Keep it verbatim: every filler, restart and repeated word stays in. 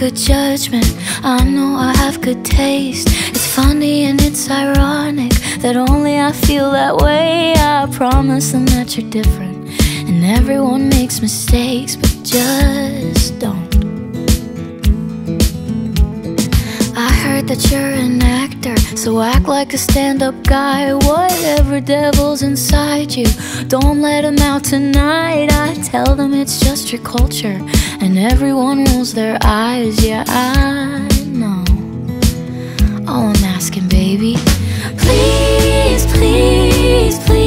good judgment, I know I have good taste. It's funny and it's ironic that only I feel that way. I promise them that you're different, and everyone makes mistakes, but just don't. I heard that you're an actor, so act like a stand-up guy. Whatever devil's inside you, don't let him out tonight. I tell them it's just your culture, and everyone rolls their eyes. Yeah, I know. All I'm asking, baby, please, please, please,